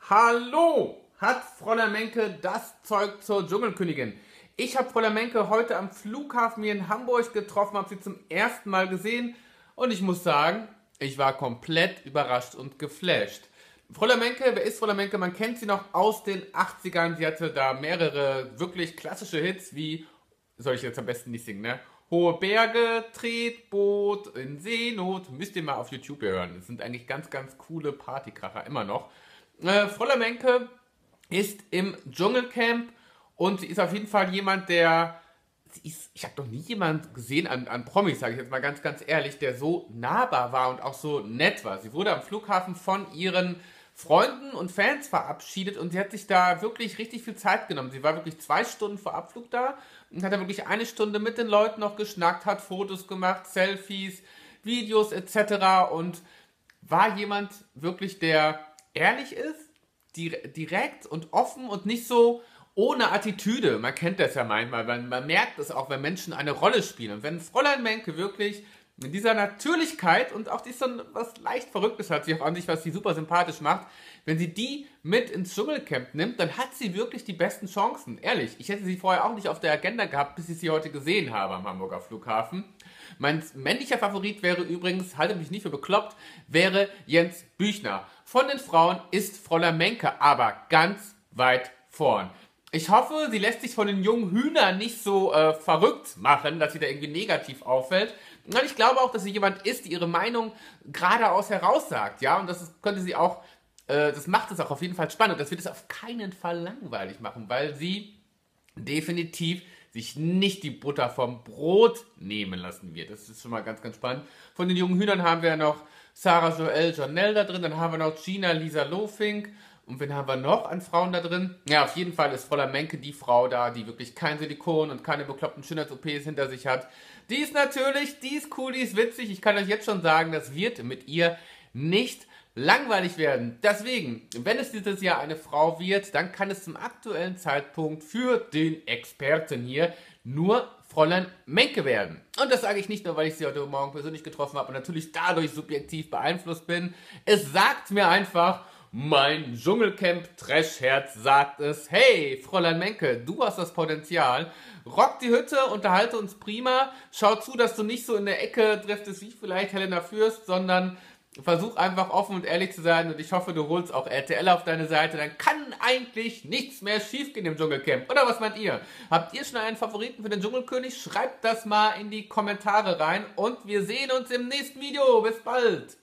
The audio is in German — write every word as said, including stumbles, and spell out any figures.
Hallo! Hat Fräulein Menke das Zeug zur Dschungelkönigin? Ich habe Fräulein Menke heute am Flughafen hier in Hamburg getroffen, habe sie zum ersten Mal gesehen und ich muss sagen, ich war komplett überrascht und geflasht. Fräulein Menke, wer ist Fräulein Menke? Man kennt sie noch aus den achtzigern. Sie hatte da mehrere wirklich klassische Hits wie, soll ich jetzt am besten nicht singen, ne? Hohe Berge, Tretboot, in Seenot. Müsst ihr mal auf YouTube hören. Das sind eigentlich ganz, ganz coole Partykracher, immer noch. Äh, Fräulein Menke ist im Dschungelcamp und sie ist auf jeden Fall jemand, der... Sie ist, ich habe noch nie jemanden gesehen an, an Promis, sage ich jetzt mal ganz, ganz ehrlich, der so nahbar war und auch so nett war. Sie wurde am Flughafen von ihren Freunden und Fans verabschiedet und sie hat sich da wirklich richtig viel Zeit genommen. Sie war wirklich zwei Stunden vor Abflug da und hat da wirklich eine Stunde mit den Leuten noch geschnackt, hat Fotos gemacht, Selfies, Videos et cetera und war jemand wirklich, der ehrlich ist, direkt und offen und nicht so ohne Attitüde. Man kennt das ja manchmal, man, man merkt es auch, wenn Menschen eine Rolle spielen. Und wenn Fräulein Menke wirklich in dieser Natürlichkeit und auch die so was leicht Verrücktes hat, sie auch an sich, was sie super sympathisch macht, wenn sie die mit ins Dschungelcamp nimmt, dann hat sie wirklich die besten Chancen. Ehrlich, ich hätte sie vorher auch nicht auf der Agenda gehabt, bis ich sie heute gesehen habe am Hamburger Flughafen. Mein männlicher Favorit wäre übrigens, halte mich nicht für bekloppt, wäre Jens Büchner. Von den Frauen ist Fräulein Menke aber ganz weit vorn. Ich hoffe, sie lässt sich von den jungen Hühnern nicht so äh, verrückt machen, dass sie da irgendwie negativ auffällt. Und ich glaube auch, dass sie jemand ist, die ihre Meinung geradeaus heraussagt. Ja, und das ist, könnte sie auch, äh, das macht es auch auf jeden Fall spannend. Das wird es auf keinen Fall langweilig machen, weil sie definitiv sich nicht die Butter vom Brot nehmen lassen wird. Das ist schon mal ganz, ganz spannend. Von den jungen Hühnern haben wir noch Sarah Joelle Janelle da drin, dann haben wir noch Gina Lisa Lofink. Und wen haben wir noch an Frauen da drin? Ja, auf jeden Fall ist Fräulein Menke die Frau da, die wirklich kein Silikon und keine bekloppten Schönheits-O Ps hinter sich hat. Die ist natürlich, die ist cool, die ist witzig. Ich kann euch jetzt schon sagen, das wird mit ihr nicht langweilig werden. Deswegen, wenn es dieses Jahr eine Frau wird, dann kann es zum aktuellen Zeitpunkt für den Experten hier nur Fräulein Menke werden. Und das sage ich nicht nur, weil ich sie heute Morgen persönlich getroffen habe und natürlich dadurch subjektiv beeinflusst bin. Es sagt mir einfach, mein Dschungelcamp-Trashherz sagt es. Hey, Fräulein Menke, du hast das Potenzial. Rock die Hütte, unterhalte uns prima. Schau zu, dass du nicht so in der Ecke driftest wie vielleicht Helena Fürst, sondern versuch einfach offen und ehrlich zu sein. Und ich hoffe, du holst auch R T L auf deine Seite. Dann kann eigentlich nichts mehr schiefgehen im Dschungelcamp. Oder was meint ihr? Habt ihr schon einen Favoriten für den Dschungelkönig? Schreibt das mal in die Kommentare rein. Und wir sehen uns im nächsten Video. Bis bald.